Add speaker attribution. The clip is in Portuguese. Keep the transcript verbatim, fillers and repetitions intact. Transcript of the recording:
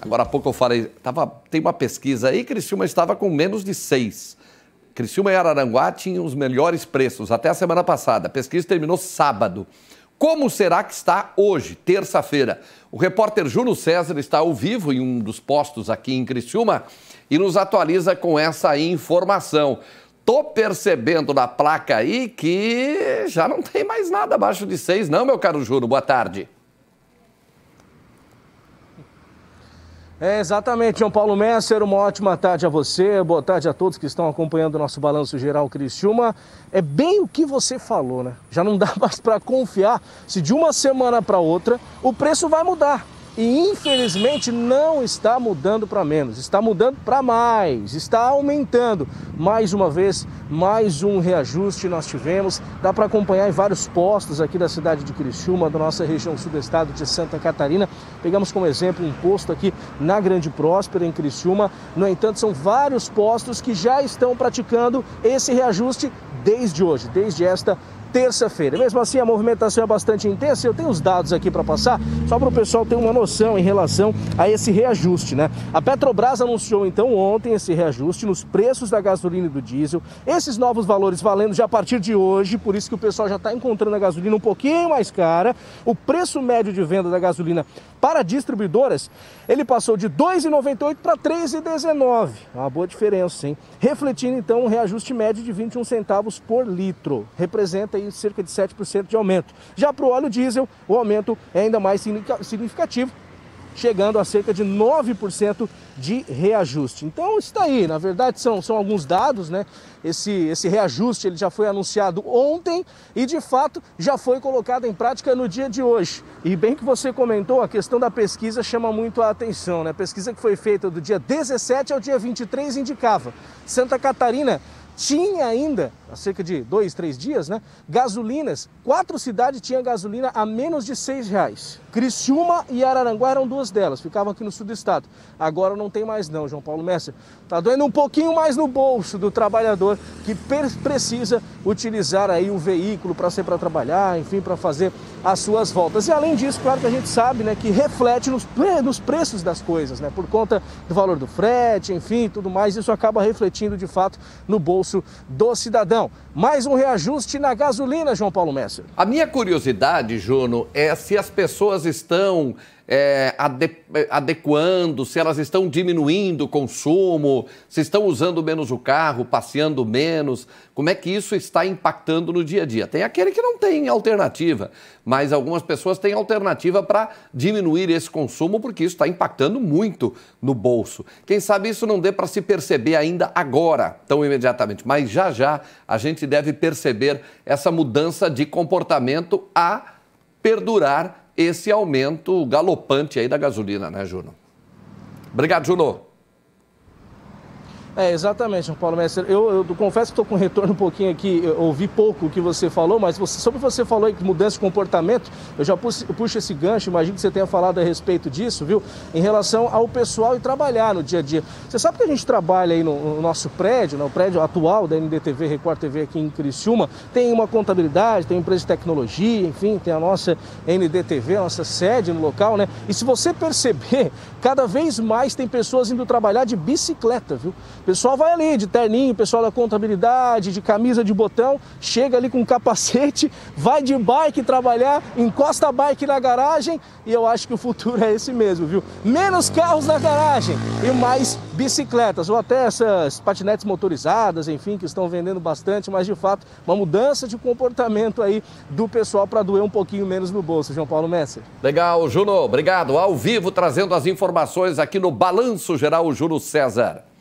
Speaker 1: Agora há pouco eu falei, tava, tem uma pesquisa aí, Criciúma estava com menos de seis. Criciúma e Araranguá tinham os melhores preços até a semana passada. A pesquisa terminou sábado. Como será que está hoje, terça-feira? O repórter Júlio César está ao vivo em um dos postos aqui em Criciúma e nos atualiza com essa informação. Tô percebendo na placa aí que já não tem mais nada abaixo de seis, não, meu caro Júlio. Boa tarde.
Speaker 2: É, exatamente, João Paulo Messer, uma ótima tarde a você, boa tarde a todos que estão acompanhando o nosso Balanço Geral Criciúma. É bem o que você falou, né? Já não dá mais para confiar se de uma semana para outra o preço vai mudar. E infelizmente não está mudando para menos, está mudando para mais, está aumentando. Mais uma vez, mais um reajuste nós tivemos. Dá para acompanhar em vários postos aqui da cidade de Criciúma, da nossa região sul do estado de Santa Catarina. Pegamos como exemplo um posto aqui na Grande Próspera, em Criciúma. No entanto, são vários postos que já estão praticando esse reajuste desde hoje, desde esta terça-feira. Mesmo assim, a movimentação é bastante intensa. Eu tenho os dados aqui para passar, só para o pessoal ter uma noção em relação a esse reajuste, né? A Petrobras anunciou, então, ontem esse reajuste nos preços da gasolina e do diesel. Esses novos valores valendo já a partir de hoje, por isso que o pessoal já está encontrando a gasolina um pouquinho mais cara. O preço médio de venda da gasolina para distribuidoras, ele passou de dois reais e noventa e oito centavos para três reais e dezenove centavos. Uma boa diferença, hein? Refletindo, então, um reajuste médio de vinte e um centavos por litro. Representa aí cerca de sete por cento de aumento. Já para o óleo diesel, o aumento é ainda mais significativo, chegando a cerca de nove por cento de reajuste. Então está aí, na verdade são, são alguns dados, né? Esse, esse reajuste ele já foi anunciado ontem e de fato já foi colocado em prática no dia de hoje. E bem que você comentou, a questão da pesquisa chama muito a atenção, né? A pesquisa que foi feita do dia dezessete ao dia vinte e três indicava Santa Catarina tinha ainda, há cerca de dois, três dias, né, gasolinas, quatro cidades tinham gasolina a menos de seis reais. Criciúma e Araranguá eram duas delas, ficavam aqui no sul do estado. Agora não tem mais não, João Paulo Messer. Está doendo um pouquinho mais no bolso do trabalhador que precisa utilizar aí o veículo para ser para trabalhar, enfim, para fazer as suas voltas. E além disso, claro que a gente sabe, né, que reflete nos, nos preços das coisas, né, por conta do valor do frete, enfim, tudo mais, isso acaba refletindo de fato no bolso do cidadão. Mais um reajuste na gasolina, João Paulo Messer.
Speaker 1: A minha curiosidade, Juno, é se as pessoas estão é, ade adequando, se elas estão diminuindo o consumo, se estão usando menos o carro, passeando menos. Como é que isso está impactando no dia a dia? Tem aquele que não tem alternativa, mas algumas pessoas têm alternativa para diminuir esse consumo, porque isso está impactando muito no bolso. Quem sabe isso não dê para se perceber ainda agora, tão imediatamente, mas já já a gente deve perceber essa mudança de comportamento a perdurar esse aumento galopante aí da gasolina, né, Juno? Obrigado, Juno.
Speaker 2: É, exatamente, João Paulo Messer. Eu, eu, eu confesso que estou com retorno um pouquinho aqui, eu ouvi pouco o que você falou, mas você, sobre você falou aí que mudança de comportamento, eu já puxo, eu puxo esse gancho, imagino que você tenha falado a respeito disso, viu? Em relação ao pessoal e trabalhar no dia a dia. Você sabe que a gente trabalha aí no, no nosso prédio, no prédio atual da N D T V, Record T V aqui em Criciúma, tem uma contabilidade, tem uma empresa de tecnologia, enfim, tem a nossa N D T V, a nossa sede no local, né? E se você perceber, cada vez mais tem pessoas indo trabalhar de bicicleta, viu? O pessoal vai ali de terninho, pessoal da contabilidade, de camisa de botão, chega ali com capacete, vai de bike trabalhar, encosta a bike na garagem e eu acho que o futuro é esse mesmo, viu? Menos carros na garagem e mais bicicletas ou até essas patinetes motorizadas, enfim, que estão vendendo bastante, mas de fato uma mudança de comportamento aí do pessoal para doer um pouquinho menos no bolso, João Paulo Messer.
Speaker 1: Legal, Juno, obrigado. Ao vivo trazendo as informações aqui no Balanço Geral, Júlio César.